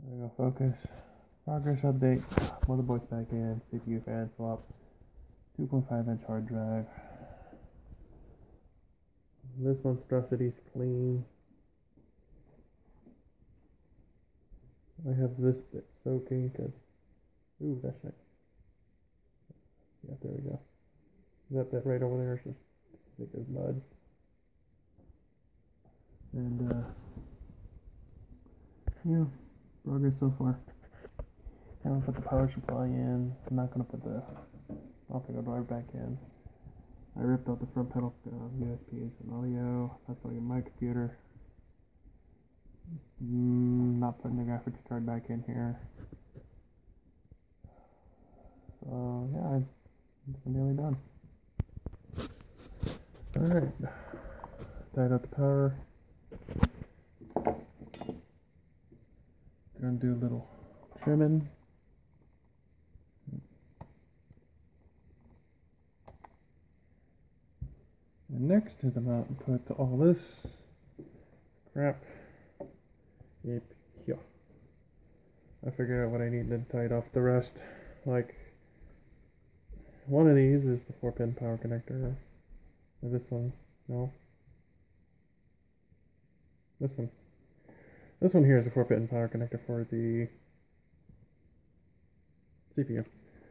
There we go, focus. Progress update. Motherboard's back in. CPU fan swap. 2.5-inch hard drive. This monstrosity's clean. I have this bit soaking because, ooh, that's nice. Yeah, there we go. That bit right over there is just thick as mud. And yeah, progress so far. Haven't put the power supply in. I'm not gonna put the optical drive back in. I ripped out the front panel USBs and audio. That's going in my computer. Not putting the graphics card back in here. So yeah, I'm nearly done. Alright. Tied up the power. Gonna do a little trimming. And next to the mount, put all this crap. Yep, yeah. I figured out what I need to tie it off the rest. Like, one of these is the 4-pin power connector. Or this one, no. This one. This one here is a 4-pin power connector for the CPU.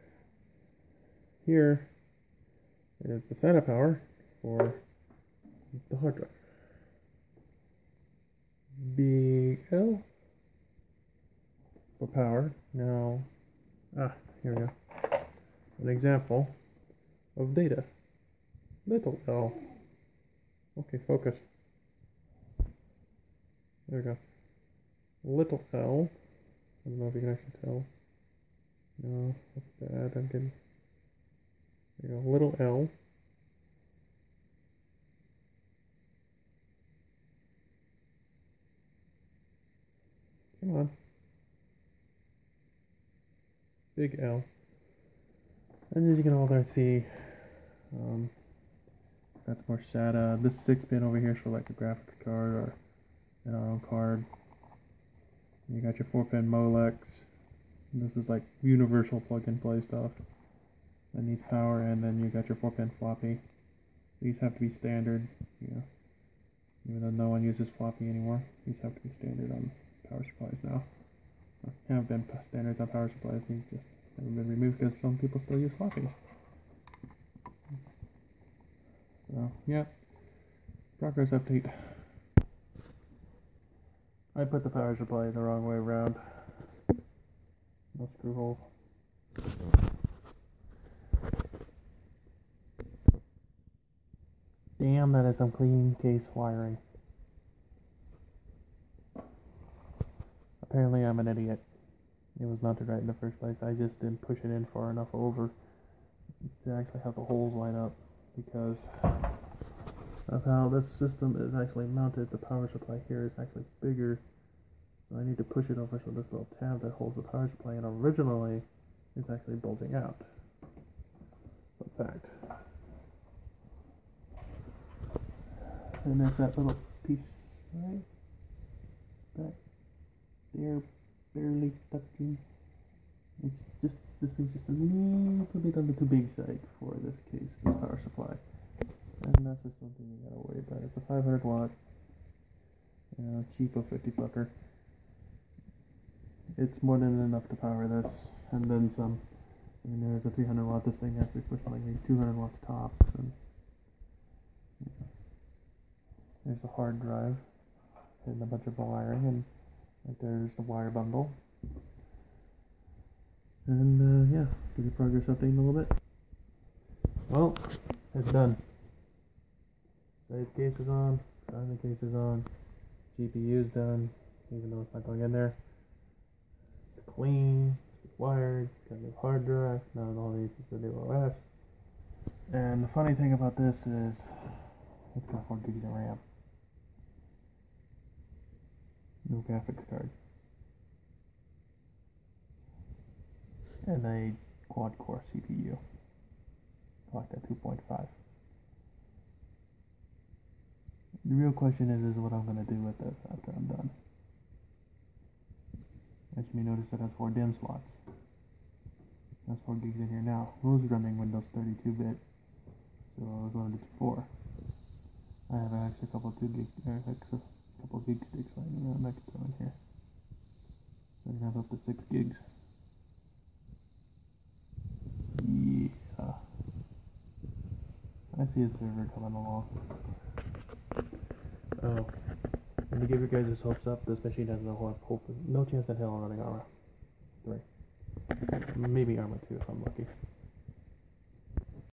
Here is the SATA power for the hard drive. Big L for power. Now, here we go. An example of data. Little L. Okay, focus. There we go. Little L. I don't know if you can actually tell. No, that's bad. I'm getting. There you go. Little L. Come on. Big L. And as you can all there see, that's more SATA. This 6-pin over here is for like a graphics card or an ROM card. And you got your 4-pin Molex. And this is like universal plug-and-play stuff that needs power, and then you got your 4-pin floppy. These have to be standard, even though no one uses floppy anymore. These have to be standard on power supplies now. Have been standards on power supplies. These just haven't been removed because some people still use floppies. So, yeah. Progress update. I put the power supply the wrong way around. No screw holes. Damn, that is some clean case wiring. Apparently I'm an idiot. It was mounted right in the first place. I just didn't push it in far enough over to actually have the holes line up because of how this system is actually mounted. The power supply here is actually bigger, so I need to push it over so this little tab that holds the power supply in originally is actually bulging out. Fun fact. And there's that little piece right back there, barely touching. It's just, this thing's just a little bit on the too big side for this case, this power supply. And that's just something you gotta worry about. It's a 500 watt, cheapo 50 bucker. It's more than enough to power this, and then some. And there's a 300 watt. This thing has to be pushing like maybe 200 watts tops. And there's the hard drive, and a bunch of wiring, and right there's the wire bundle. And yeah, give you a progress update in a little bit. Well, it's done. Save case is on, the case is on, GPU is done, even though it's not going in there. It's clean, it's wired, got a new hard drive, now all these is the new OS. And the funny thing about this is, it's got 4 gigs of RAM. No graphics card. And a quad-core CPU. Clocked at 2.5. The real question is what I'm going to do with this after I'm done. As you may notice, it has 4 DIMM slots. That's 4 gigs in here now. It was running Windows 32-bit, so I was limited to 4. I have an extra couple gig sticks lying around I can throw in here. So I can have up to 6 gigs. Yeah. I see a server coming along. Oh. And to give you guys this hopes up, this machine has no chance in hell of running Arma 3. Maybe Arma 2 if I'm lucky.